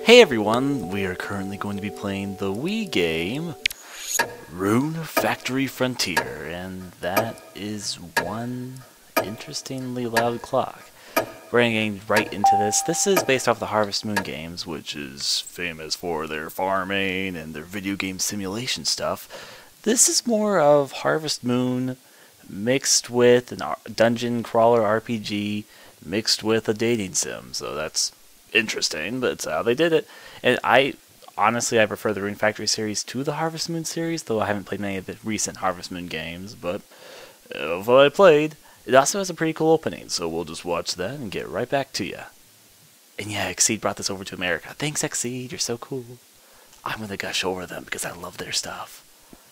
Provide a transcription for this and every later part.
Hey everyone, we are currently going to be playing the Wii game Rune Factory Frontier, and that is one interestingly loud clock. We're getting right into this. This is based off the Harvest Moon games, which is famous for their farming and their video game simulation stuff. This is more of Harvest Moon mixed with a dungeon crawler RPG mixed with a dating sim, so that's interesting, but it's how they did it. And I prefer the Rune Factory series to the Harvest Moon series, though I haven't played many of the recent Harvest Moon games, but of what I played, it also has a pretty cool opening, so we'll just watch that and get right back to ya. And yeah, Exceed brought this over to America. Thanks, Exceed, you're so cool. I'm gonna gush over them because I love their stuff.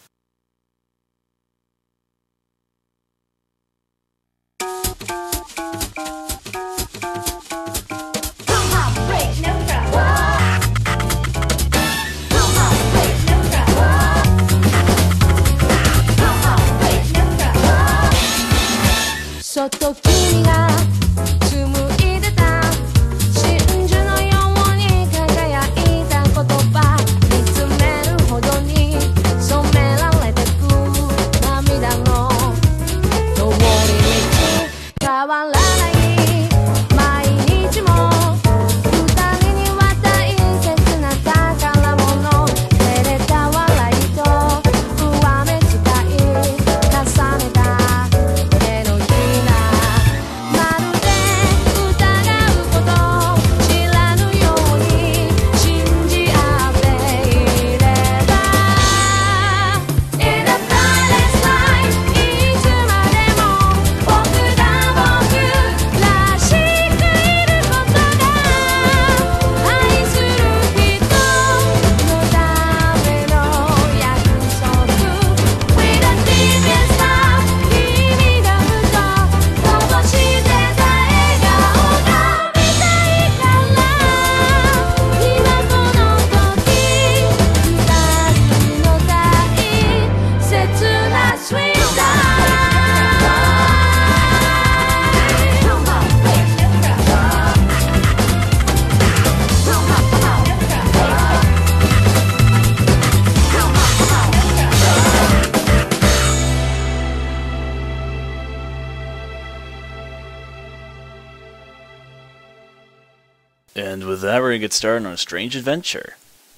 And with that, we're going to get started on a strange adventure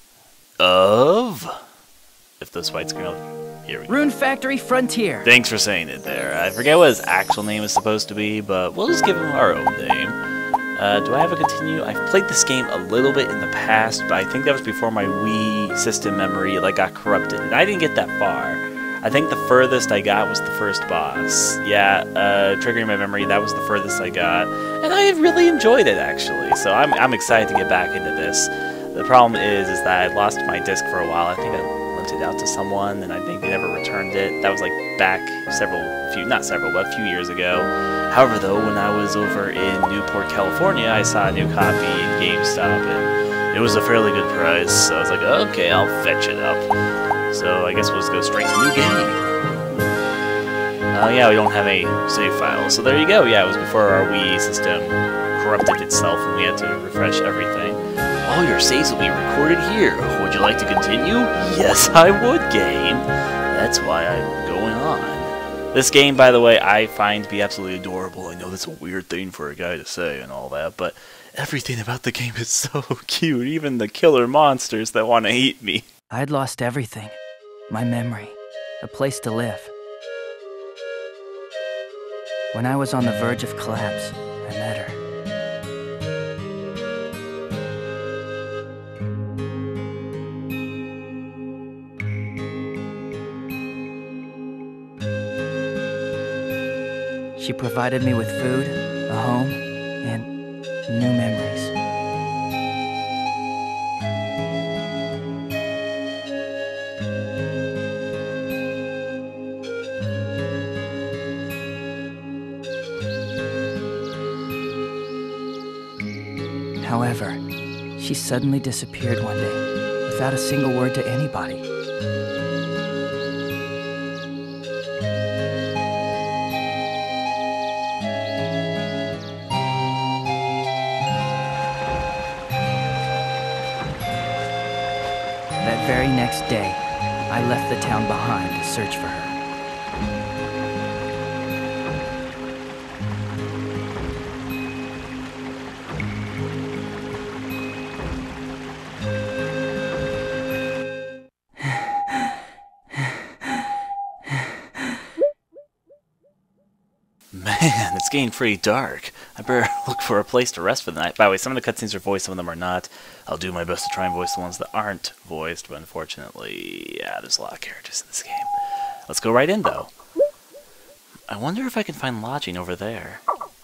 of... If this fight's going to... Here we go. Rune Factory Frontier. Thanks for saying it there. I forget what his actual name is supposed to be, but we'll just give him our own name. Do I have a continue? I've played this game a little bit in the past, but I think that was before my Wii system memory got corrupted, and I didn't get that far. I think the furthest I got was the first boss. Yeah, triggering my memory, that was the furthest I got. And I really enjoyed it, actually. So I'm excited to get back into this. The problem is that I lost my disc for a while. I think I lent it out to someone, and I think they never returned it. That was back a few years ago. However, though, when I was over in Newport, California, I saw a new copy in GameStop, and it was a fairly good price. So I was like, okay, I'll fetch it up. So I guess we'll just go straight to new game. Oh yeah, we don't have a save file. So there you go. Yeah, it was before our Wii system corrupted itself and we had to refresh everything. All your saves will be recorded here. Would you like to continue? Yes, I would, game. That's why I'm going on. This game, by the way, I find to be absolutely adorable. I know that's a weird thing for a guy to say and all that, but everything about the game is so cute. Even the killer monsters that want to eat me. I'd lost everything. My memory. A place to live. When I was on the verge of collapse, I met her. She provided me with food, a home, and new memories. However, she suddenly disappeared one day, without a single word to anybody. That very next day, I left the town behind to search for her. Man, it's getting pretty dark. I better look for a place to rest for the night. By the way, some of the cutscenes are voiced, some of them are not. I'll do my best to try and voice the ones that aren't voiced, but unfortunately, yeah, there's a lot of characters in this game. Let's go right in, though. I wonder if I can find lodging over there.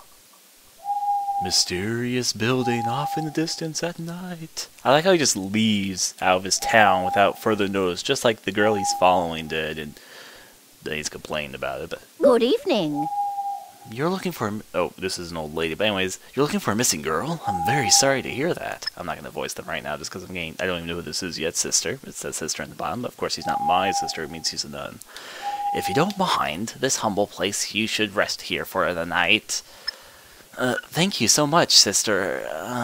Mysterious building off in the distance at night. I like how he just leaves out of his town without further notice, just like the girl he's following did, and then he's complained about it. But Good evening. you're looking for oh, this is an old lady. But anyways, you're looking for a missing girl? I'm very sorry to hear that. I'm not going to voice them right now just because I don't even know who this is yet, sister. It says sister in the bottom, but of course she's not my sister. It means she's a nun. If you don't mind this humble place, you should rest here for the night. Thank you so much, sister.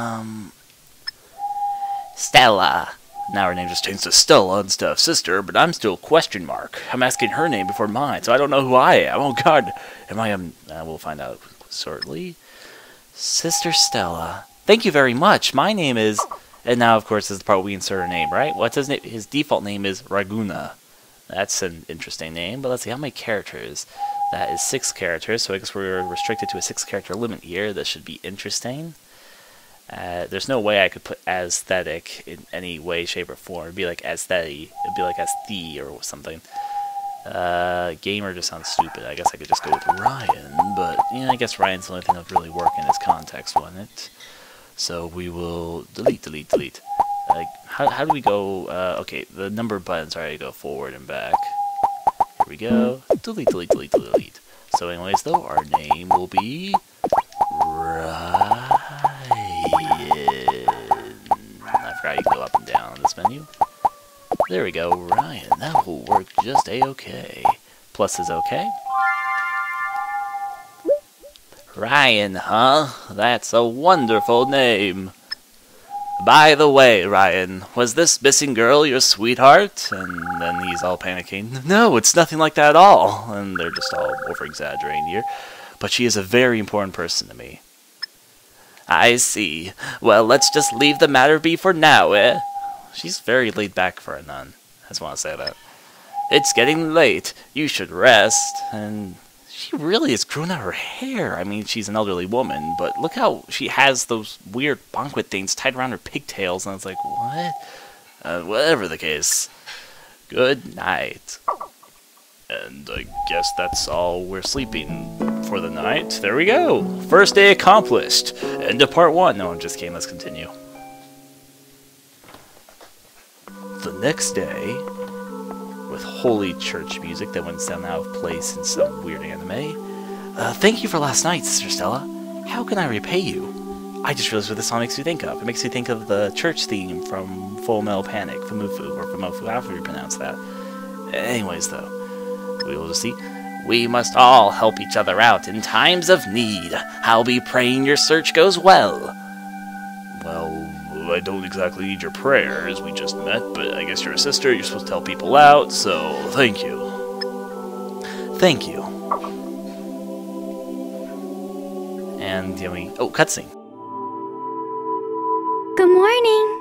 Stella. Now her name just changed to Stella instead of sister, but I'm still question mark. I'm asking her name before mine, so I don't know who I am. Oh god, am I we'll find out shortly. Sister Stella. Thank you very much. My name is... And now, of course, this is the part where we insert her name, right? What's his name? His default name is Raguna. That's an interesting name, but let's see how many characters. That is 6 characters, so I guess we're restricted to a 6-character limit here. That should be interesting. There's no way I could put aesthetic in any way, shape, or form. It'd be like aesthetic. It'd be like aesthete or something. Gamer just sounds stupid. I guess I could just go with Ryan, but yeah, I guess Ryan's the only thing that would really work in this context, wouldn't it? So we will delete. How do we go? Okay, the number buttons are how you go forward and back. Here we go. Delete. So anyways, though, our name will be Ryan. I forgot you can go up and down on this menu. There we go, Ryan. That will work just a-okay. Plus is okay. Ryan, huh? That's a wonderful name. By the way, Ryan, was this missing girl your sweetheart? And then he's all panicking. No, it's nothing like that at all. And they're just all over-exaggerating here. But she is a very important person to me. I see. Well, let's just leave the matter be for now, eh? She's very laid back for a nun. I just want to say that. It's getting late. You should rest. And she really has grown out her hair. I mean, she's an elderly woman, but look how she has those weird banquet things tied around her pigtails. And I was like, what? Whatever the case. Good night. And I guess that's all we're sleeping for the night. There we go. First day accomplished. End of part 1. No, I'm just kidding. Let's continue. The next day, with holy church music that went sound out of place in some weird anime. Thank you for last night, Sister Stella. How can I repay you? I just realized what this song makes me think of. It makes me think of the church theme from Full Metal Panic, Famufu, or Famofu, however you pronounce that. Anyways, though. We will just see. We must all help each other out in times of need. I'll be praying your search goes well. Well, I don't exactly need your prayers. We just met, but I guess you're a sister. You're supposed to help people out, so thank you. Thank you. And then we... Oh, cutscene. Good morning.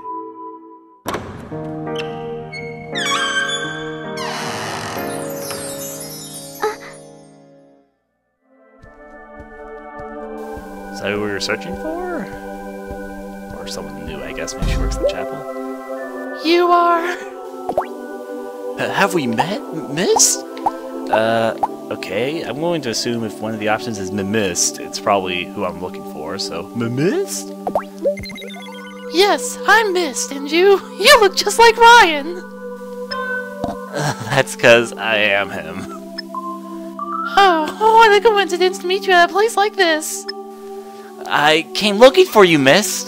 Is that who we were searching for? Or someone new, I guess. Maybe she works in the chapel. You are... have we met, miss? Okay. I'm going to assume if one of the options is missed, it's probably who I'm looking for, so... Mist? Yes, I'm Mist, and you look just like Ryan! That's because I am him. Oh, what a coincidence to meet you at a place like this! I came looking for you, Mist.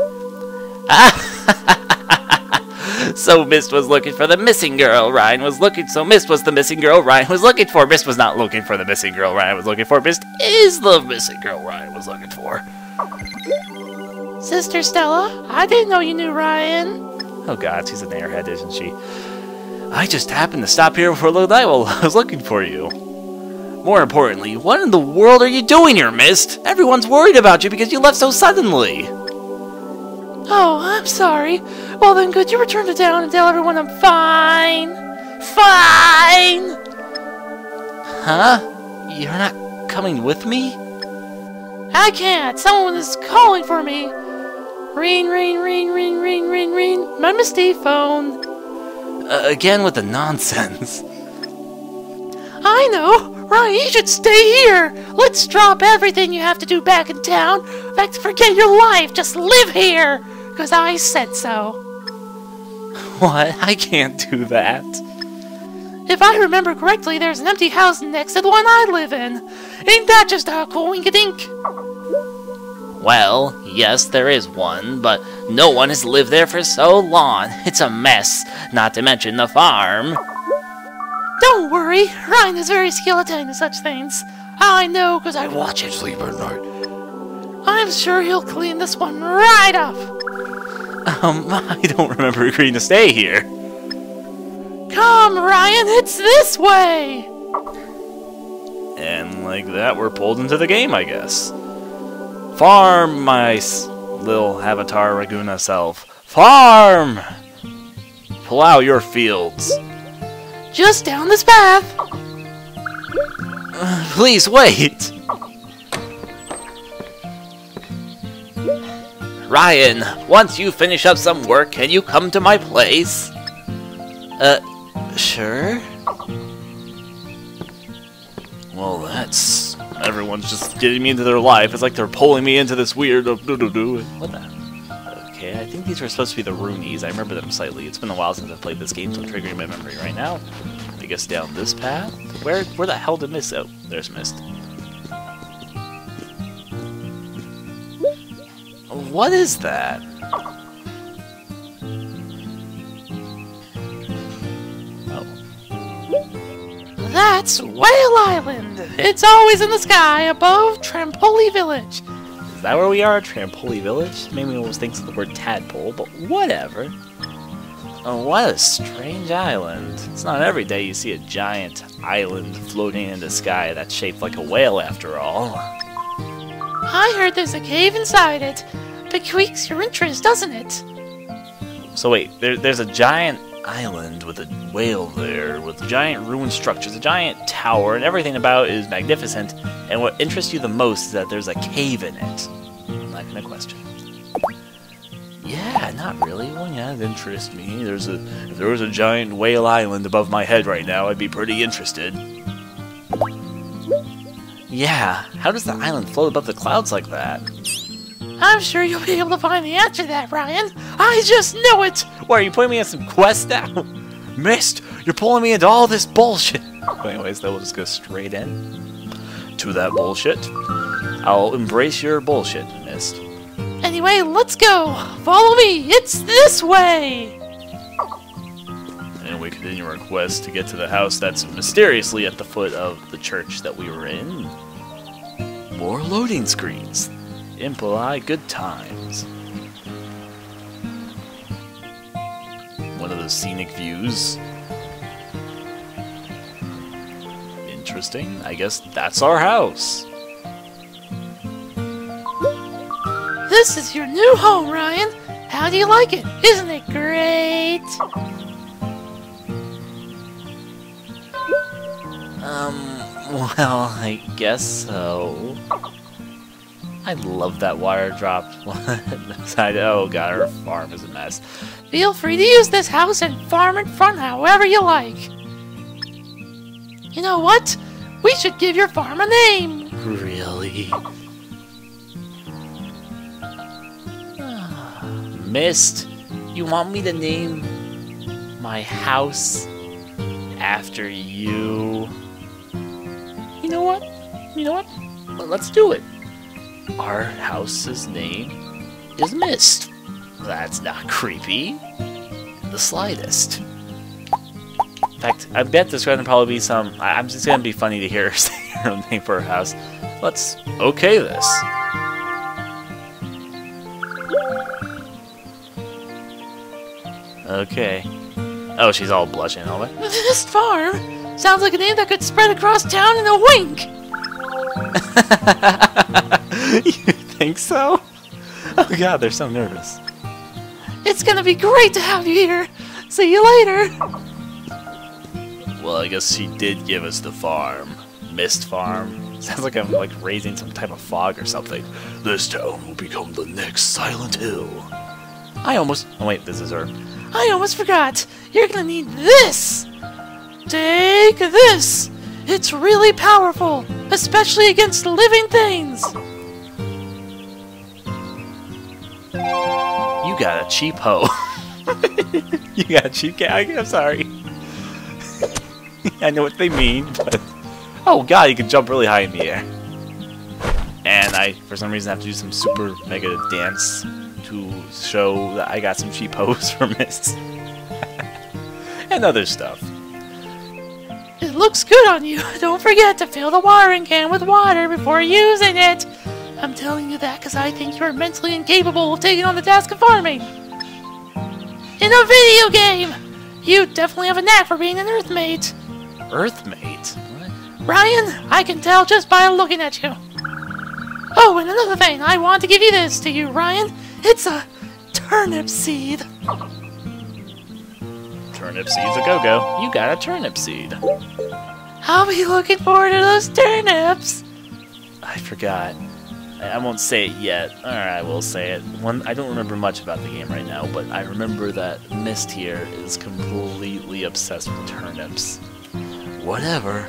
So Mist was looking for the missing girl. Ryan was looking. So Mist was the missing girl. Ryan was looking for. Mist was not looking for the missing girl. Ryan was looking for. Mist is the missing girl. Ryan was looking for. Sister Stella, I didn't know you knew Ryan. Oh god, she's an airhead, isn't she? I just happened to stop here for a little night while I was looking for you. More importantly, what in the world are you doing here, Mist? Everyone's worried about you because you left so suddenly. Oh, I'm sorry. Well then, could you return to town and tell everyone I'm fine? Fine! Huh? You're not coming with me? I can't. Someone is calling for me. Ring, ring, ring, ring, ring, ring, ring. My Misty phone. Again with the nonsense. I know. Ryan, you should stay here. Let's drop everything you have to do back in town. In fact, forget your life. Just live here. Because I said so. What? I can't do that. If I remember correctly, there's an empty house next to the one I live in. Ain't that just a coink-a-dink? Well, yes, there is one, but no one has lived there for so long. It's a mess, not to mention the farm. Don't worry, Ryan is very skilled at tending to such things. I know because I watch him sleep at night. I'm sure he'll clean this one right up. I don't remember agreeing to stay here. Come, Ryan, it's this way! And like that, we're pulled into the game, I guess. Farm, my little Avatar Raguna self. Farm! Plow your fields. Just down this path. Please wait! Ryan, once you finish up some work, can you come to my place? Sure? Well, that's... Everyone's just getting me into their life. It's like they're pulling me into this weird... What the... Okay, I think these were supposed to be the Runes. I remember them slightly. It's been a while since I've played this game, so I'm triggering my memory right now. I guess down this path? Where the hell did Mist... Oh, there's Mist. What is that? That's Whale Island. It's always in the sky above Trampoli Village. Is that where we are? Trampoli Village? Maybe almost thinks of the word tadpole, but whatever. Oh, what a strange island. It's not every day you see a giant island floating in the sky that's shaped like a whale after all. I heard there's a cave inside it. Piques your interest, doesn't it? So wait, there's a giant island with a whale there, with giant ruined structures, a giant tower, and everything about it is magnificent, and what interests you the most is that there's a cave in it. I'm not gonna question. Yeah, not really. Well, yeah, it interests me. If there was a giant whale island above my head right now, I'd be pretty interested. Yeah, how does the island float above the clouds like that? I'm sure you'll be able to find the answer to that, Ryan. I just know it! What, are you putting me on some quest now? Mist, you're pulling me into all this bullshit. But anyways, though, we'll just go straight in to that bullshit. I'll embrace your bullshit, Mist. Anyway, let's go! Follow me! It's this way! And we continue our quest to get to the house that's mysteriously at the foot of the church that we were in. More loading screens. Imply good times. One of those scenic views. Interesting. I guess that's our house. This is your new home, Ryan. How do you like it? Isn't it great? Well, I guess so. I love that wire dropped. Oh god, our farm is a mess. Feel free to use this house and farm in front however you like. You know what? We should give your farm a name. Really? Mist, you want me to name my house after you? You know what? Well, let's do it. Our house's name is Mist. That's not creepy in the slightest. In fact, I bet there's going to probably be some... I'm just going to be funny to hear her say her own name for her house. Let's okay this. Okay. Oh, she's all blushing and all that. This farm sounds like a name that could spread across town in a wink. You think so? Oh god, they're so nervous. It's gonna be great to have you here. See you later. Well, I guess she did give us the farm. Mist Farm. Sounds like I'm like raising some type of fog or something. This town will become the next Silent Hill. Oh wait, this is her. I almost forgot. You're gonna need this. Take this. It's really powerful, especially against living things. You got a cheap hoe. You got a cheap cat. I'm sorry. I know what they mean, but oh god, you can jump really high in the air. And I, for some reason, have to do some super mega dance to show that I got some cheap hoes for Mist. And other stuff. It looks good on you. Don't forget to fill the watering can with water before using it. I'm telling you that because I think you're mentally incapable of taking on the task of farming. In a video game, you definitely have a knack for being an Earthmate. Earthmate? What? Ryan, I can tell just by looking at you. Oh, and another thing, I want to give you this to you, Ryan. It's a turnip seed. Turnip seed's a go-go. You got a turnip seed. I'll be looking forward to those turnips. I forgot. I won't say it yet. Or I will say it. I don't remember much about the game right now, but I remember that Mist here is completely obsessed with turnips. Whatever.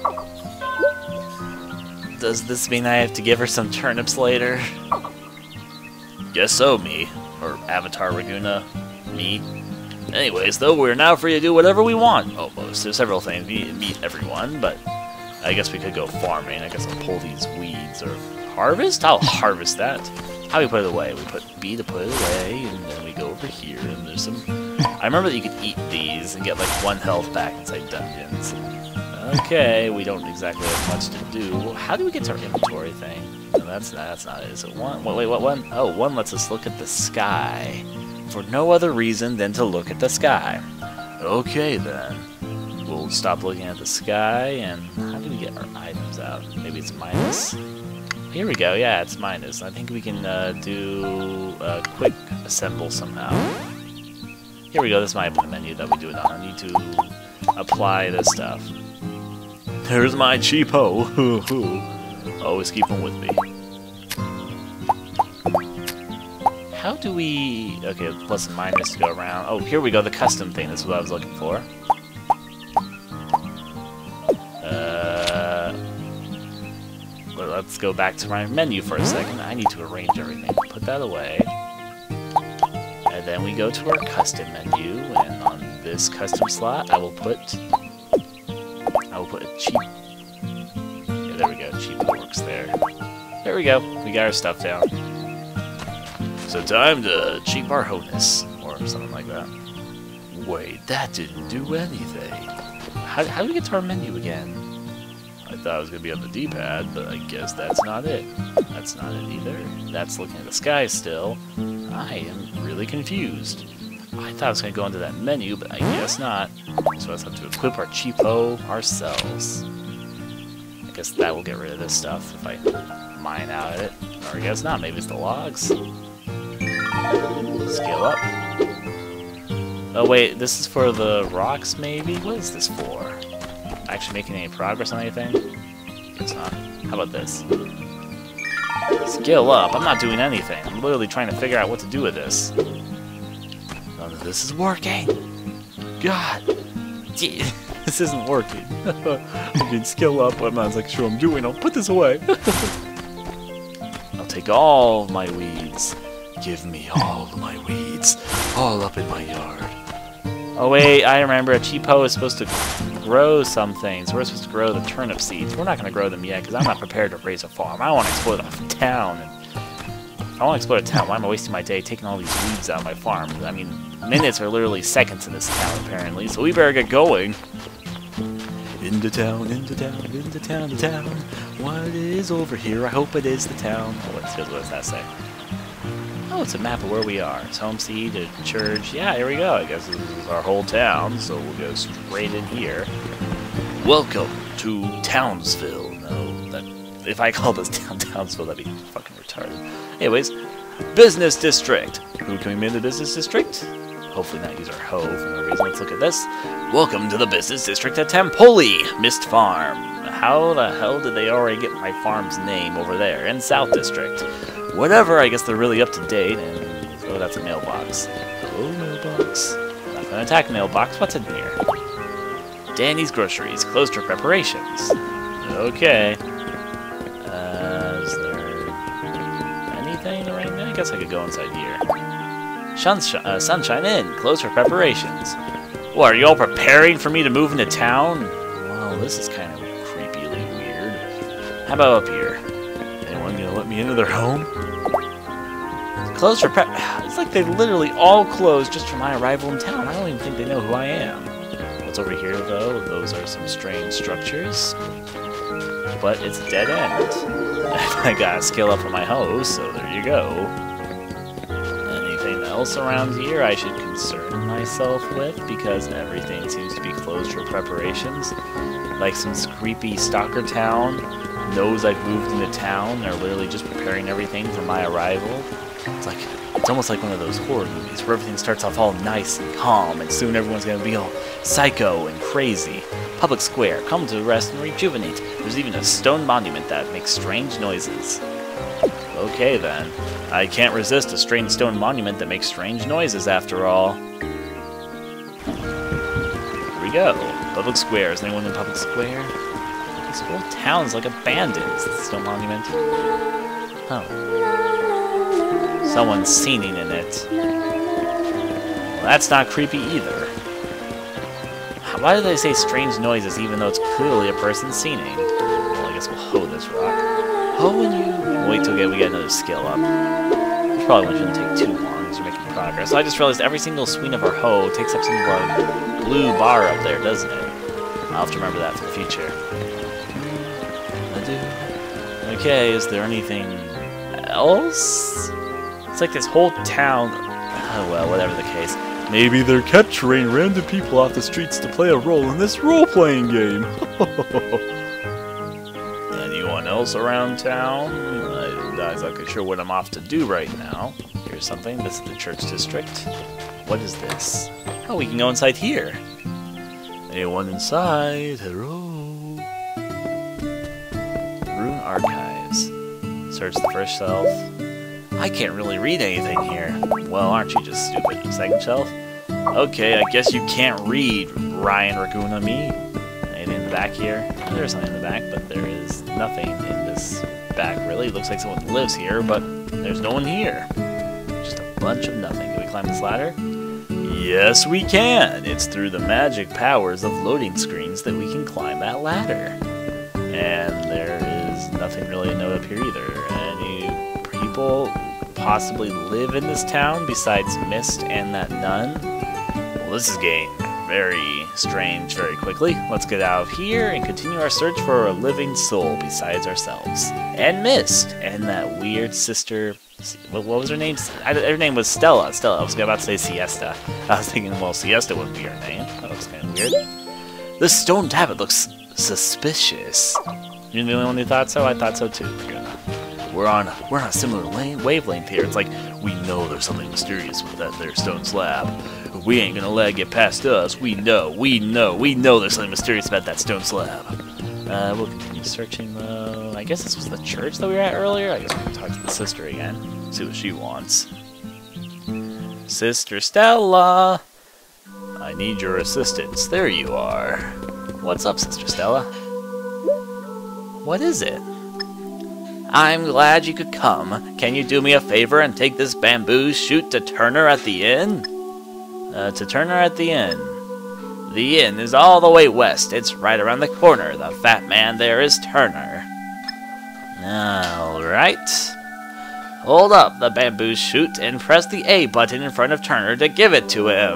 Does this mean I have to give her some turnips later? Guess so, me. Or Avatar Raguna. Me. Anyways, though, we're now free to do whatever we want. Almost. There's several things. We meet everyone, but I guess we could go farming. I guess I'll pull these weeds or harvest? I'll harvest that. How do we put it away? We put B to put it away, and then we go over here, and there's some... I remember that you could eat these and get like 1 health back inside dungeons. Okay, we don't exactly have much to do. How do we get to our inventory thing? No, that's not it. Is it one? Wait, what one? Oh, one lets us look at the sky. For no other reason than to look at the sky. Okay, then. We'll stop looking at the sky, and how do we get our items out? Maybe it's minus? Here we go, yeah, it's minus. I think we can do a quick assemble somehow. Here we go, this is my menu that we do it on. I need to apply this stuff. There's my cheapo. Always keep them with me. How do we... Okay, plus and minus to go around. Oh, here we go, the custom thing. This is what I was looking for. Let's go back to my menu for a second. I need to arrange everything. Put that away. And then we go to our custom menu, and on this custom slot, I will put a cheap... Yeah, there we go. Cheap works there. There we go. We got our stuff down. So time to cheap our honus, or something like that. Wait, that didn't do anything. How do we get to our menu again? I thought it was going to be on the D-pad, but I guess that's not it. That's not it either. That's looking at the sky still. I am really confused. I thought I was going to go into that menu, but I guess not. So let's have to equip our cheapo ourselves. I guess that will get rid of this stuff if I mine out of it. Or I guess not. Maybe it's the logs. Scale up. Oh wait, this is for the rocks maybe? What is this for? Actually making any progress on anything? It's not. How about this? Scale up. I'm not doing anything. I'm literally trying to figure out what to do with this. None of this is working. God. This isn't working. I can scale up. I'm not like sure I'm doing. I'll put this away. I'll take all of my weeds. Give me all of my weeds. All up in my yard. Oh wait, I remember a cheapo is supposed to grow some things. We're supposed to grow the turnip seeds. We're not going to grow them yet because I'm not prepared to raise a farm. I want to explore the town. If I want to explore a town, why am I wasting my day taking all these weeds out of my farm? I mean, minutes are literally seconds in this town apparently, so we better get going. Into town, into town, into town, to town. What is over here? I hope it is the town. Oh, what does that say? Oh, Oh, it's a map of where we are. It's home seat, a church. Yeah, here we go. I guess this is our whole town, so we'll go straight in here. Welcome to Townsville. No, that if I call this town Townsville, that'd be fucking retarded. Anyways, business district. Who can we be in the business district? Hopefully not use our hoe for no reason. Let's look at this. Welcome to the business district at Tampoli, Mist Farm. How the hell did they already get my farm's name over there in South District? Whatever, I guess they're really up to date. And oh, that's a mailbox. Hello, mailbox. I'm not gonna attack mailbox. What's in here? Danny's Groceries, closed for preparations. Okay. Is there anything right now? I guess I could go inside here. Sunshine Inn, closed for preparations. What, are you all preparing for me to move into town? Well, this is kind of creepily weird. How about up here? Anyone gonna let me into their home? Closed for prep. It's like they literally all closed just for my arrival in town. I don't even think they know who I am. What's over here, though? Those are some strange structures. But it's a dead end. I gotta skill up for my hoe, so there you go. Anything else around here I should concern myself with? Because everything seems to be closed for preparations. Like some creepy stalker town knows I've moved into town. They're literally just preparing everything for my arrival. It's almost like one of those horror movies where everything starts off all nice and calm, and soon everyone's gonna be all psycho and crazy. Public square, come to rest and rejuvenate. There's even a stone monument that makes strange noises. Okay then, I can't resist a strange stone monument that makes strange noises after all. Here we go. Public square. Is anyone in public square? This whole town's like abandoned. Is this stone monument? Oh. Someone's singing in it. Well, that's not creepy either. Why do they say strange noises even though it's clearly a person singing? Well, I guess we'll hoe this rock. Hoe and you... Wait till we get another skill up. This probably shouldn't take too long because we're making progress. So I just realized every single swing of our hoe takes up some of our blue bar up there, doesn't it? I'll have to remember that for the future. I do. Okay, is there anything else? It's like this whole town... Oh well, whatever the case. Maybe they're capturing random people off the streets to play a role in this role-playing game. Anyone else around town? I'm not exactly sure what I'm off to do right now. Here's something. This is the church district. What is this? Oh, we can go inside here. Anyone inside? Hello? Rune Archives. Search the first shelf. I can't really read anything here. Well, aren't you just stupid? Second shelf? Okay, I guess you can't read, Ryan Raguna me. Anything in the back here? There's something in the back, but there is nothing in this back, really. It looks like someone lives here, but there's no one here. Just a bunch of nothing. Can we climb this ladder? Yes, we can! It's through the magic powers of loading screens that we can climb that ladder. And there is nothing really to note up here either. Any people possibly live in this town besides Mist and that nun? Well, this is getting very strange very quickly. Let's get out of here and continue our search for a living soul besides ourselves. And Mist, and that weird sister... What was her name? Her name was Stella. Stella. I was about to say Siesta. I was thinking, well, Siesta wouldn't be her name. That looks kind of weird. This stone tablet looks suspicious. You're the only one who thought so? I thought so too. We're on a similar wavelength here. It's like, we know there's something mysterious with that there stone slab. We ain't gonna let it get past us. We know there's something mysterious about that stone slab. We'll continue searching though. I guess this was the church that we were at earlier. I guess we can talk to the sister again. See what she wants. Sister Stella! I need your assistance. There you are. What's up, Sister Stella? What is it? I'm glad you could come. Can you do me a favor and take this bamboo shoot to Turner at the inn? To Turner at the inn. The inn is all the way west. It's right around the corner. The fat man there is Turner. Alright. Hold up the bamboo shoot and press the A button in front of Turner to give it to him.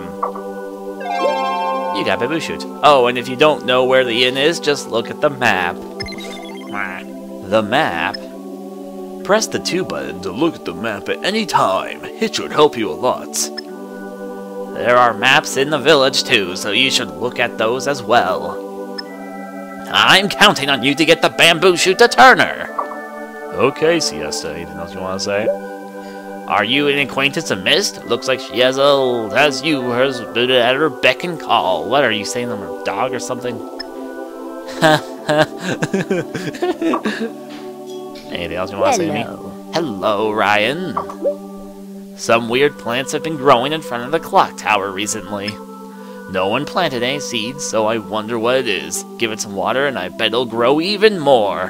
You got bamboo shoot. Oh, and if you don't know where the inn is, just look at the map. The map? Press the 2 button to look at the map at any time. It should help you a lot. There are maps in the village too, so you should look at those as well. I'm counting on you to get the bamboo shoot to Turner. Okay, Siesta. Anything else you want to say? Are you an acquaintance of Mist? Looks like she has you has been at her beck and call. What are you saying, I'm a dog or something? Anything else you want to say to me? Hello, Ryan. Some weird plants have been growing in front of the clock tower recently. No one planted any seeds, so I wonder what it is. Give it some water and I bet it'll grow even more.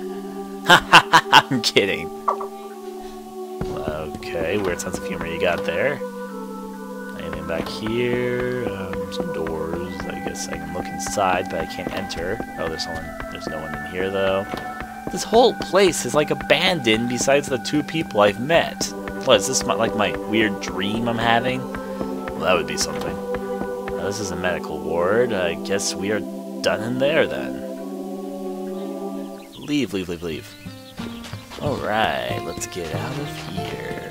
I'm kidding. Okay, weird sense of humor you got there. Anything back here? Some doors. I guess I can look inside, but I can't enter. Oh, there's no one in here, though. This whole place is like abandoned besides the 2 people I've met. What, is this like my weird dream I'm having? Well, that would be something. This is a medical ward. I guess we are done in there, then. Leave. Alright, let's get out of here.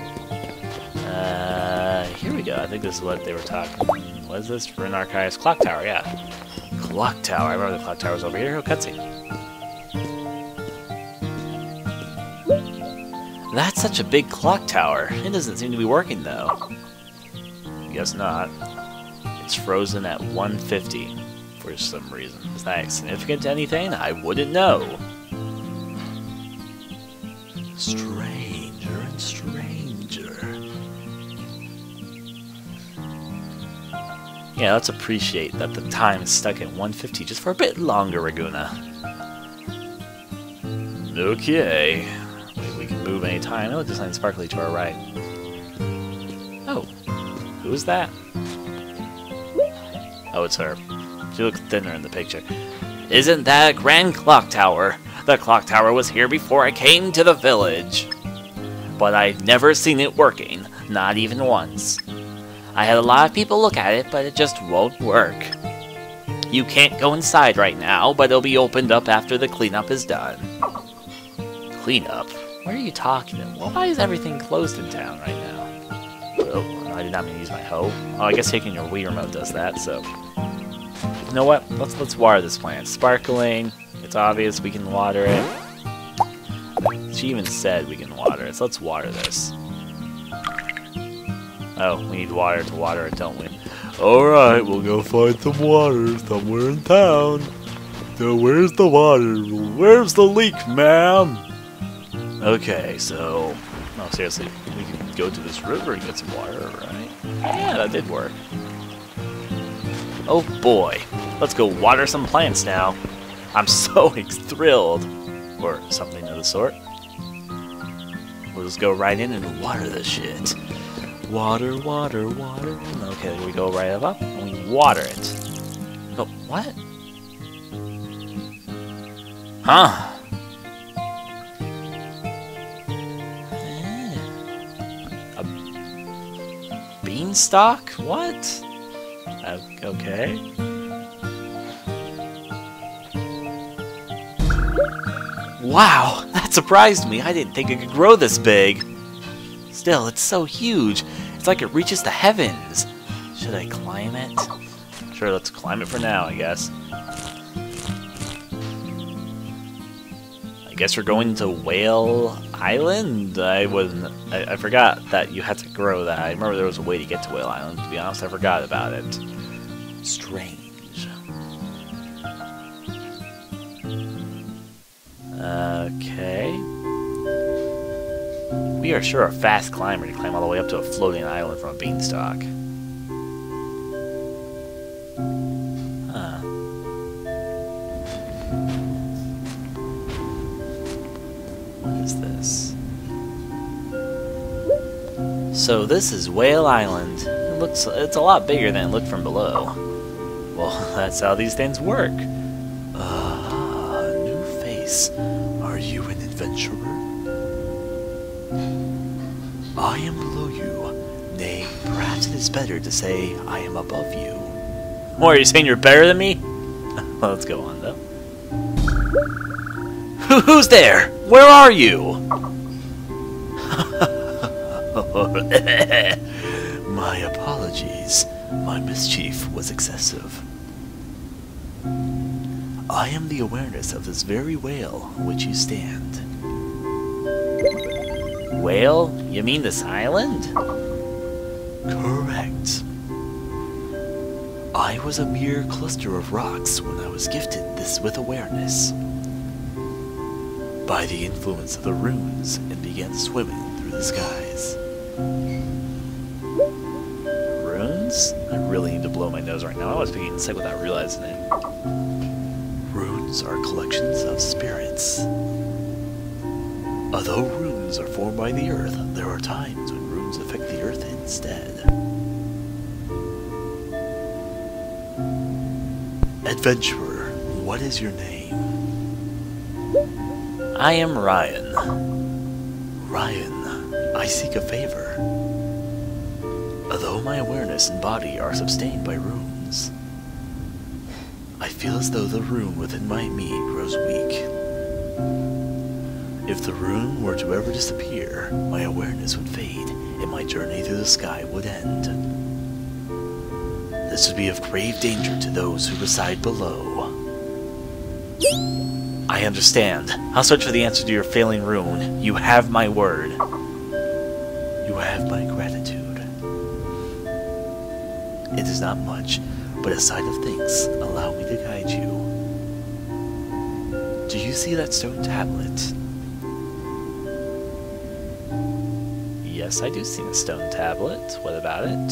Here we go. I think this is what they were talking. What is this? Rune Archives Clock Tower, yeah. Clock Tower. I remember the clock tower was over here. Oh, cutscene. That's such a big clock tower. It doesn't seem to be working, though. I guess not. It's frozen at 150 for some reason. Is that significant to anything? I wouldn't know. Stranger and stranger. Yeah, let's appreciate that the time is stuck at 150 just for a bit longer, Raguna. Okay. We can move any time. Oh, there's something sparkly to our right. Oh. Who is that? Oh, it's her. She looks thinner in the picture. Isn't that a grand clock tower? The clock tower was here before I came to the village. But I've never seen it working, not even once. I had a lot of people look at it, but it just won't work. You can't go inside right now, but it'll be opened up after the cleanup is done. Cleanup? What are you talking about? Why is everything closed in town right now? Oh, I did not mean to use my hoe. Oh, I guess taking your Wii remote does that, so... You know what? Let's water this plant. Sparkling. It's obvious we can water it. She even said we can water it, so let's water this. Oh, we need water to water it, don't we? Alright, we'll go find some water somewhere in town. So where's the water? Where's the leak, ma'am? Okay, so... No, seriously, we can go to this river and get some water, right? Yeah, that did work. Oh boy, let's go water some plants now. I'm so thrilled. Or something of the sort. We'll just go right in and water this shit. Water, water, water. Okay, we go right up and we water it. Oh, what? Huh? A beanstalk? What? Okay. Wow, that surprised me. I didn't think it could grow this big. Still, it's so huge. It's like it reaches the heavens. Should I climb it? Sure, let's climb it for now, I guess. I guess we're going to Whale Island? I forgot that you had to grow that. I remember there was a way to get to Whale Island. To be honest, I forgot about it. Strange. Okay. We are sure a fast climber to climb all the way up to a floating island from a beanstalk. Huh. What is this? So this is Whale Island. It's a lot bigger than it looked from below. Well, that's how these things work. New face. Are you an adventurer? I am below you. Nay, perhaps it is better to say I am above you. What, are you saying you're better than me? Well, let's go on, though. Who's there? Where are you? My apologies. My mischief was excessive. I am the awareness of this very whale on which you stand. Whale? You mean this island? Correct. I was a mere cluster of rocks when I was gifted this with awareness. By the influence of the runes, and began swimming through the skies. Runes? I really need to blow my nose right now. I was being sick without realizing it. Runes are collections of spirits. Although runes are formed by the earth, there are times when runes affect the earth instead. Adventurer, what is your name? I am Ryan. Ryan, I seek a favor. Although my awareness and body are sustained by runes, I feel as though the rune within me grows weak. If the rune were to ever disappear, my awareness would fade, and my journey through the sky would end. This would be of grave danger to those who reside below. I understand. I'll search for the answer to your failing rune. You have my word. You have my gratitude. It is not much, but a side of things. Allow me to guide you. Do you see that stone tablet? Yes, I do see the stone tablet. What about it?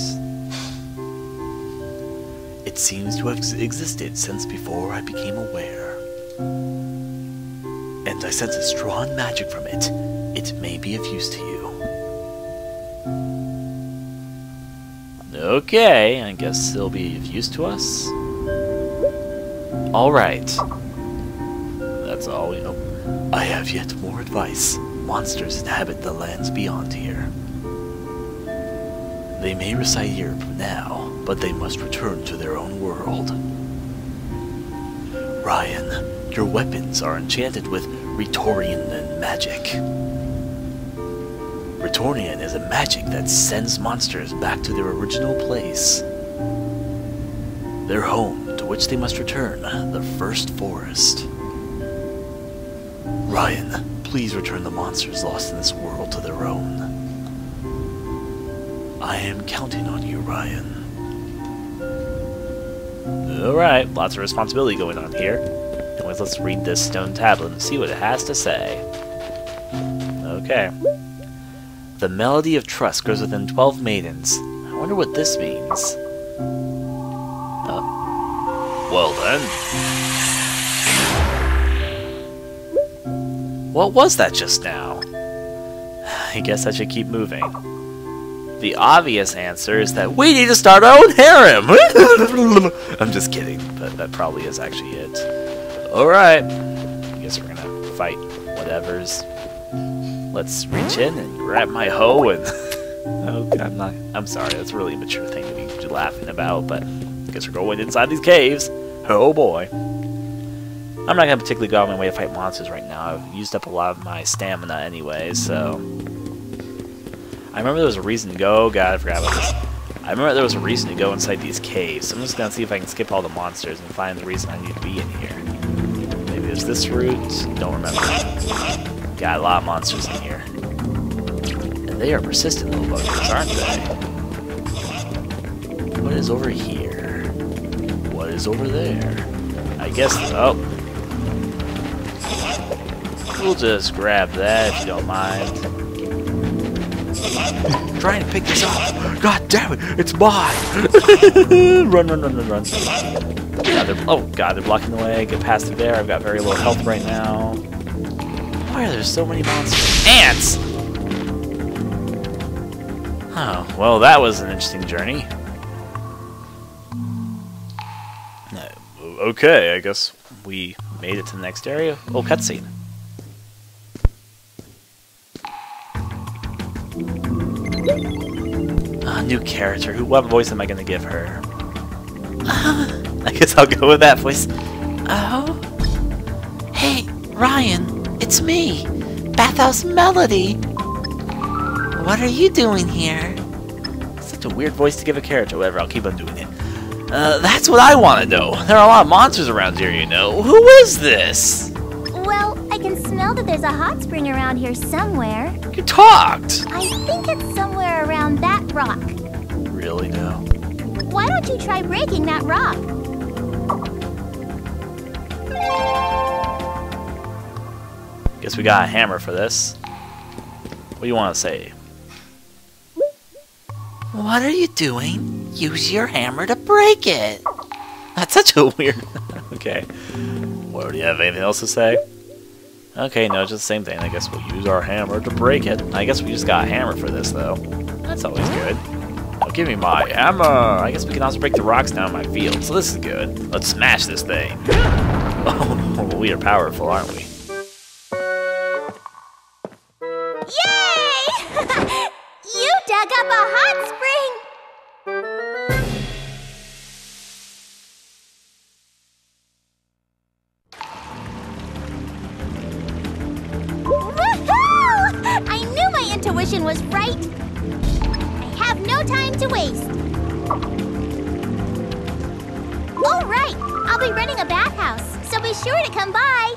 It seems to have existed since before I became aware. And I sense a strong magic from it. It may be of use to you. Okay, I guess it'll be of use to us. Alright. That's all we know. I have yet more advice. Monsters inhabit the lands beyond here. They may reside here now, but they must return to their own world. Ryan, your weapons are enchanted with Retorian magic. Retorian is a magic that sends monsters back to their original place. Their home, to which they must return, the first forest. Ryan, please return the monsters lost in this world to their own. I am counting on you, Ryan. Alright, lots of responsibility going on here. Anyways, let's read this stone tablet and see what it has to say. Okay. The melody of trust grows within 12 maidens. I wonder what this means. Well then. What was that just now? I guess I should keep moving. The obvious answer is that we need to start our own harem! I'm just kidding, but that probably is actually it. Alright. I guess we're gonna fight whatever's. Let's reach in and grab my hoe and... Oh, God, I'm sorry, that's a really immature thing to be laughing about, but I guess we're going inside these caves. Oh boy. I'm not gonna particularly go out of my way to fight monsters right now. I've used up a lot of my stamina anyway, so... I remember there was a reason to go. God, I forgot about this. I remember there was a reason to go inside these caves, so I'm just gonna see if I can skip all the monsters and find the reason I need to be in here. Maybe it's this route? Don't remember. Got a lot of monsters in here. And they are persistent little buggers, aren't they? What is over here? What is over there? I guess... Oh. We'll just grab that if you don't mind. Trying to pick this up. God damn it, it's mine! Run, run, run, run, run. Yeah, oh god, they're blocking the way. Get past through there. I've got very low health right now. Why are there so many monsters? Ants! Oh, well, that was an interesting journey. Okay, I guess we made it to the next area. Oh, cutscene. New character. What voice am I going to give her? I guess I'll go with that voice. Oh? Hey, Ryan, it's me. Bathhouse Melody! What are you doing here? Such a weird voice to give a character. Whatever, I'll keep on doing it. That's what I want to know. There are a lot of monsters around here, you know. Who is this? Well, I can smell that there's a hot spring around here somewhere. You talked. I think it's somewhere around that rock. Really, no? Why don't you try breaking that rock? Guess we got a hammer for this. What do you want to say? What are you doing? Use your hammer to break it. That's such a weird... Okay. Well, do you have anything else to say? Okay, no, just the same thing. I guess we'll use our hammer to break it. I guess we just got a hammer for this, though. That's always good. Now give me my hammer! I guess we can also break the rocks down in my field, so this is good. Let's smash this thing. Oh, we are powerful, aren't we? Yay! You dug up a hot spring! Woohoo! I knew my intuition was right. I have no time to waste. All right, I'll be renting a bathhouse, so be sure to come by.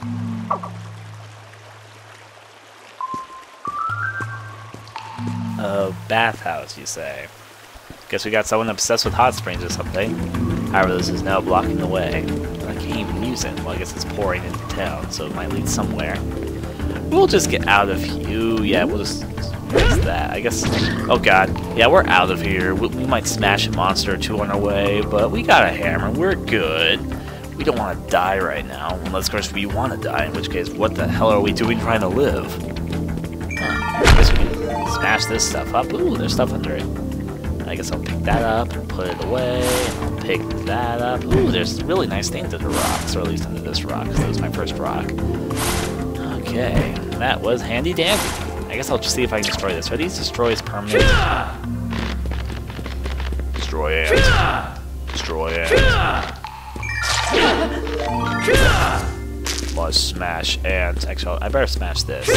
Bathhouse, you say? Guess we got someone obsessed with hot springs or something. However, this is now blocking the way. I can't even use it. Well, I guess it's pouring into town, so it might lead somewhere. We'll just get out of here. Yeah, we'll just... What's that? I guess... Oh, God. Yeah, we're out of here. We might smash a monster or two on our way, but we got a hammer. We're good. We don't want to die right now. Unless, of course, we want to die, in which case, what the hell are we doing trying to live? I guess we can smash this stuff up. Ooh, there's stuff under it. I guess I'll pick that up and put it away. I'll pick that up. Ooh, there's really nice things under rocks, or at least under this rock, because that was my first rock. Okay, that was handy dandy. I guess I'll just see if I can destroy this. Are these destroys permanent? Destroy ants. Destroy ants. Must smash ants. Actually, I better smash this.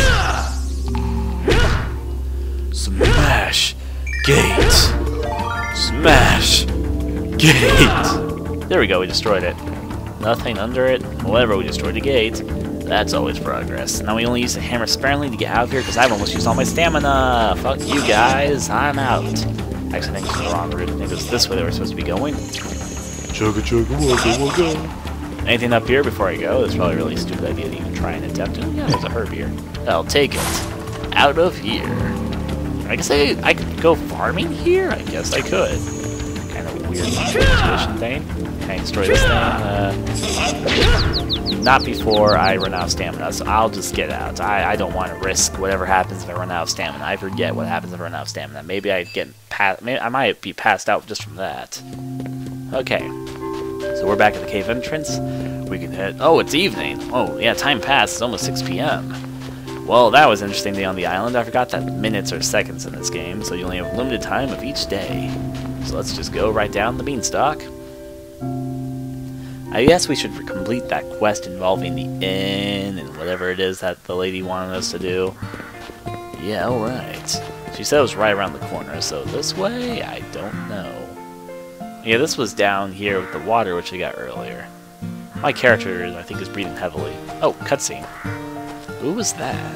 Smash gate. Smash gate. There we go, we destroyed it. Nothing under it. Whatever, we destroyed the gate. That's always progress. Now we only use the hammer sparingly to get out of here because I've almost used all my stamina. Fuck you guys, I'm out. Actually, I think it's the wrong route. I think it was this way they were supposed to be going. Chugga chugga wugga wugga. Anything up here before I go? It's probably a really stupid idea to even try and attempt it. Yeah, there's a herb here. I'll take it. Out of here. I guess I could go farming here? I guess I could. Kind of a weird situation thing. Can I destroy this thing? Not before I run out of stamina, so I'll just get out. I don't want to risk whatever happens if I run out of stamina. I forget what happens if I run out of stamina. Maybe I might be passed out just from that. Okay. So we're back at the cave entrance. We can head... Oh, it's evening. Oh, yeah, time passed. It's almost 6 p.m. Well, that was an interesting day on the island. I forgot that minutes are seconds in this game, so you only have a limited time of each day. So let's just go right down the beanstalk. I guess we should complete that quest involving the inn and whatever it is that the lady wanted us to do. Yeah, alright. She said it was right around the corner, so this way? I don't know. Yeah, this was down here with the water, which I got earlier. My character, I think, is breathing heavily. Oh, cutscene. Who was that?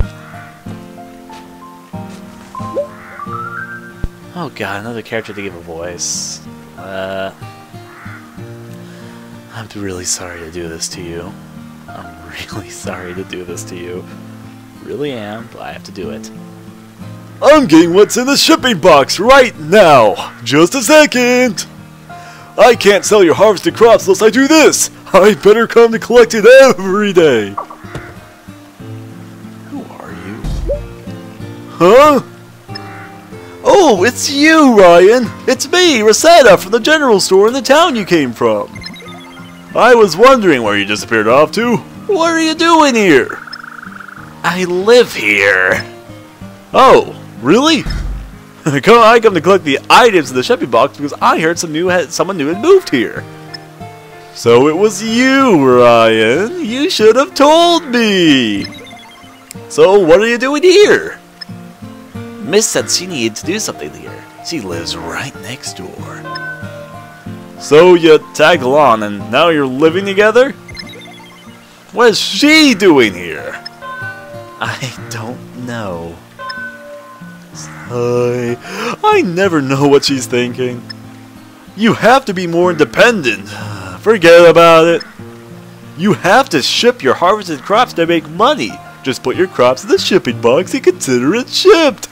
Oh god, another character to give a voice. I'm really sorry to do this to you. I'm really sorry to do this to you. Really am, but I have to do it. I'm getting what's in the shipping box right now! Just a second! I can't sell your harvested crops unless I do this! I better come to collect it every day! Who are you? Huh? Oh, it's you, Ryan! It's me, Rosetta, from the general store in the town you came from! I was wondering where you disappeared off to. What are you doing here? I live here! Oh, really? I come to collect the items in the shipping box because I heard someone new had moved here. So it was you, Ryan. You should have told me. So what are you doing here? Miss said she needed to do something here. She lives right next door. So you tagged along and now you're living together? What is she doing here? I don't know. I never know what she's thinking. You have to be more independent. Forget about it. You have to ship your harvested crops to make money. Just put your crops in the shipping box and consider it shipped.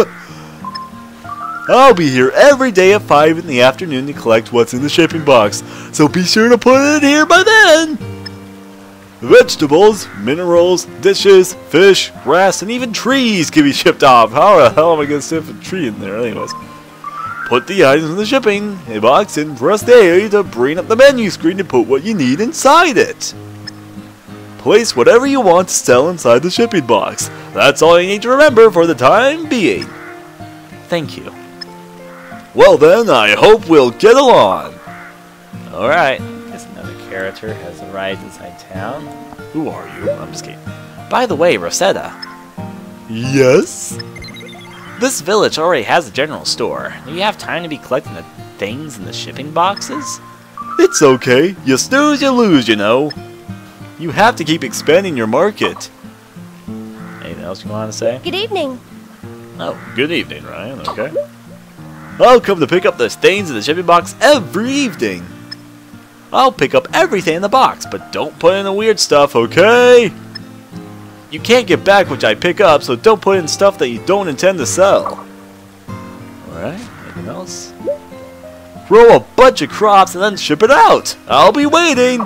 I'll be here every day at 5 in the afternoon to collect what's in the shipping box, so be sure to put it in here by then. Vegetables, minerals, dishes, fish, grass, and even trees can be shipped off. How the hell am I going to ship a tree in there anyways? Put the items in the shipping box and press the A to bring up the menu screen to put what you need inside it. Place whatever you want to sell inside the shipping box. That's all you need to remember for the time being. Thank you. Well then, I hope we'll get along. Alright. Guess another character has arrived inside town. Who are you? I'm just kidding. By the way, Rosetta. Yes? This village already has a general store. Do you have time to be collecting the things in the shipping boxes? It's okay. You snooze, you lose, you know. You have to keep expanding your market. Anything else you want to say? Good evening. Oh, good evening, Ryan. Okay. I'll come to pick up the things in the shipping box every evening. I'll pick up everything in the box, but don't put in the weird stuff, okay? You can't get back what I pick up, so don't put in stuff that you don't intend to sell. Alright, anything else? Grow a bunch of crops and then ship it out. I'll be waiting.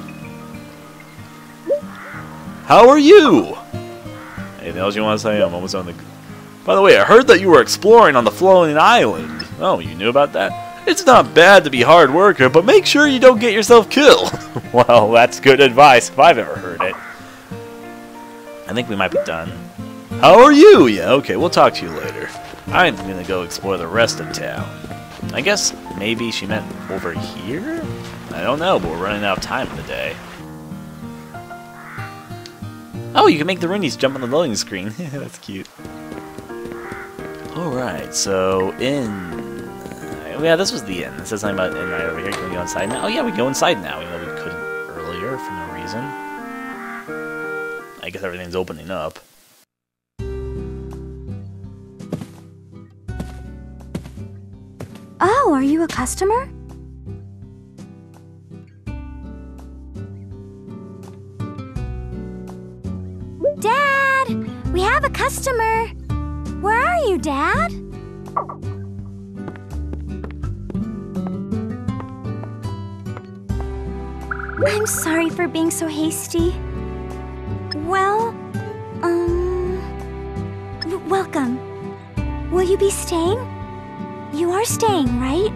How are you? Anything else you want to say? I'm almost on the... By the way, I heard that you were exploring on the floating island. Oh, you knew about that? It's not bad to be a hard worker, but make sure you don't get yourself killed. Well, that's good advice if I've ever heard it. I think we might be done. How are you? Yeah, okay, we'll talk to you later. I'm gonna go explore the rest of town. I guess maybe she meant over here? I don't know, but we're running out of time in the day. Oh, you can make the Roonies jump on the loading screen. That's cute. Alright, so yeah, this was the inn. It says something about inn right over here. Can we go inside now? Oh yeah, we go inside now. You know, we couldn't earlier for no reason. I guess everything's opening up. Oh, are you a customer? Dad! We have a customer! Where are you, Dad? I'm sorry for being so hasty. Well, welcome. Will you be staying? You are staying, right?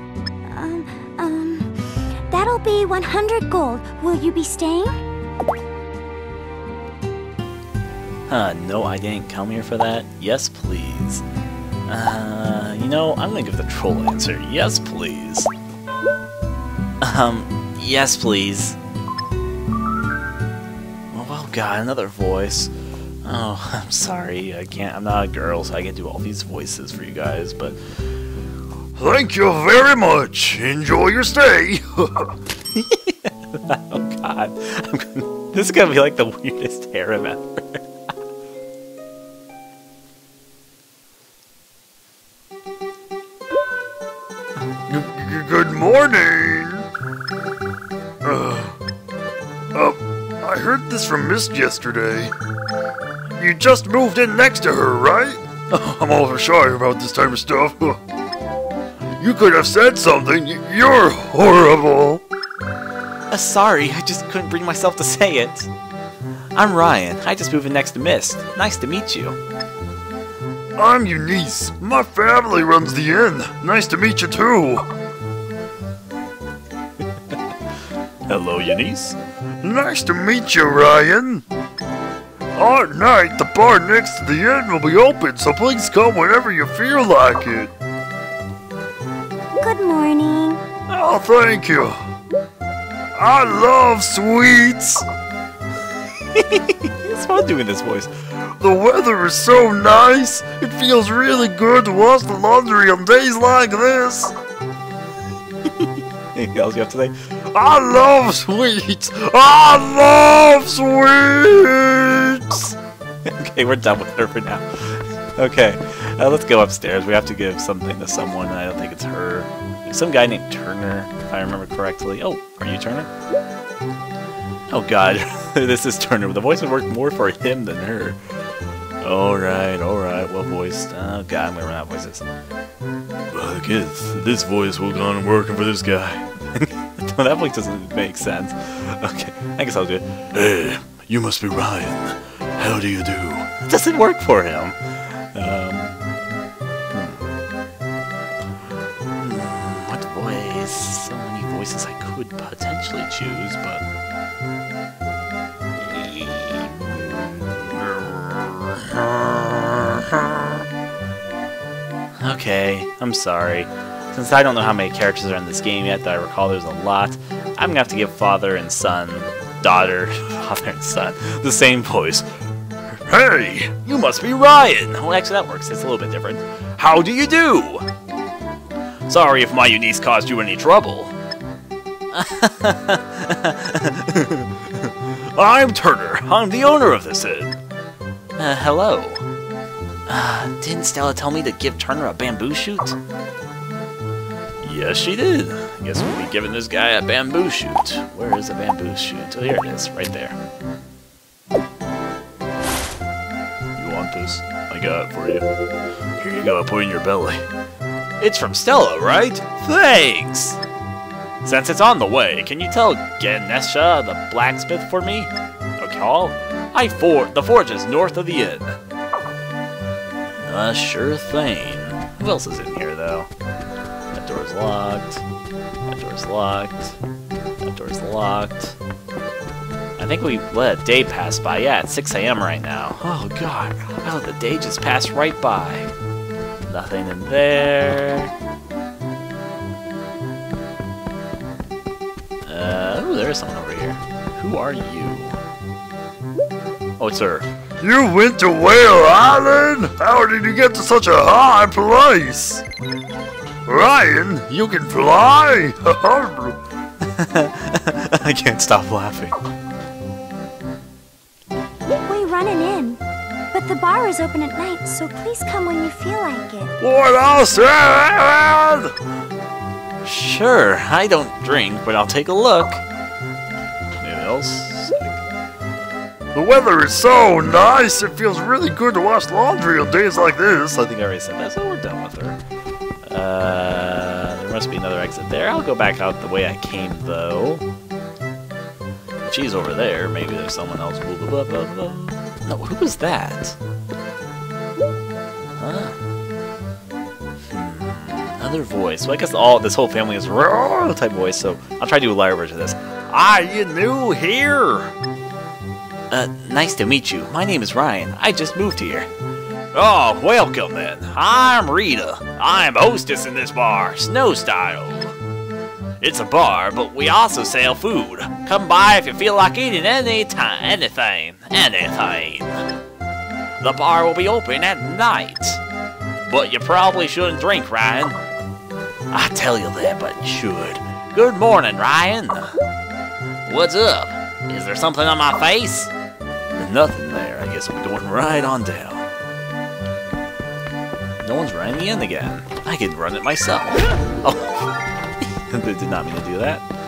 That'll be 100 gold. Will you be staying? No, I didn't come here for that. Yes, please. You know, I'm gonna give the troll answer. Yes, please. Yes, please. Oh, God, another voice. Oh, I'm sorry. I'm not a girl, so I can't do all these voices for you guys, but... Thank you very much. Enjoy your stay. Oh, God. This is gonna be like the weirdest harem ever. Good morning. I heard this from Mist yesterday. You just moved in next to her, right? I'm all shy about this type of stuff. You could have said something. You're horrible. Sorry, I just couldn't bring myself to say it. I'm Ryan. I just moved in next to Mist. Nice to meet you. I'm Eunice. My family runs the inn. Nice to meet you too. Hello, Eunice. Nice to meet you, Ryan. At night, the bar next to the inn will be open, so please come whenever you feel like it. Good morning. Oh, thank you. I love sweets. It's fun doing this voice. The weather is so nice. It feels really good to wash the laundry on days like this. Anything else you have to say? I love sweets. I love sweets. Okay, we're done with her for now. Okay, let's go upstairs. We have to give something to someone. I don't think it's her. Some guy named Turner, if I remember correctly. Oh, are you Turner? Oh god, this is Turner. The voice would work more for him than her. Alright, well voiced. Oh god, I'm gonna run out of voices. Well, I guess this voice will go on working for this guy. No, that voice doesn't make sense. Okay, I guess I'll do it. Hey, you must be Ryan. How do you do? It doesn't work for him. What voice? So many voices I could potentially choose, but... Okay, I'm sorry. Since I don't know how many characters are in this game yet, that I recall there's a lot, I'm gonna have to give father and son, daughter, father and son, the same voice. Hey, you must be Ryan. Well, actually that works. It's a little bit different. How do you do? Sorry if my uniques caused you any trouble. I'm Turner. I'm the owner of this inn. Hello. Didn't Stella tell me to give Turner a bamboo shoot? Yes, she did. Guess we'll be giving this guy a bamboo shoot. Where is a bamboo shoot? Oh, here it is, right there. You want this? I got it for you. Here you go, put it in your belly. It's from Stella, right? Thanks! Since it's on the way, can you tell Ganesha, the blacksmith, for me? Okay, the forge is north of the inn. Sure thing. Who else is in here, though? That door's locked. That door's locked. That door's locked. I think we let a day pass by. Yeah, it's 6 a.m. right now. Oh, God. I let the day just pass right by. Nothing in there. Ooh, there's someone over here. Who are you? Oh, it's her. You went to Whale Island? How did you get to such a high place? Ryan, you can fly? I can't stop laughing. We run an inn, but the bar is open at night, so please come when you feel like it. What else? Sure, I don't drink, but I'll take a look. Anything else? The weather is so nice, it feels really good to wash laundry on days like this. I think I already said that, so we're done with her. There must be another exit there. I'll go back out the way I came, though. If she's over there, maybe there's someone else. Blah, blah, blah, blah. No, who was that? Huh? Another voice. So I guess this whole family is type voice, so I'll try to do a lighter version of this. Are you new here? Nice to meet you. My name is Ryan. I just moved here. Oh, welcome then. I'm Rita. I'm hostess in this bar, Snow Style. It's a bar, but we also sell food. Come by if you feel like eating anything. The bar will be open at night. But you probably shouldn't drink, Ryan. I tell you that, but you should. Good morning, Ryan. What's up? Is there something on my face? Nothing there. I guess we're going right on down. No one's running me in again. I can run it myself. Oh, I did not mean to do that.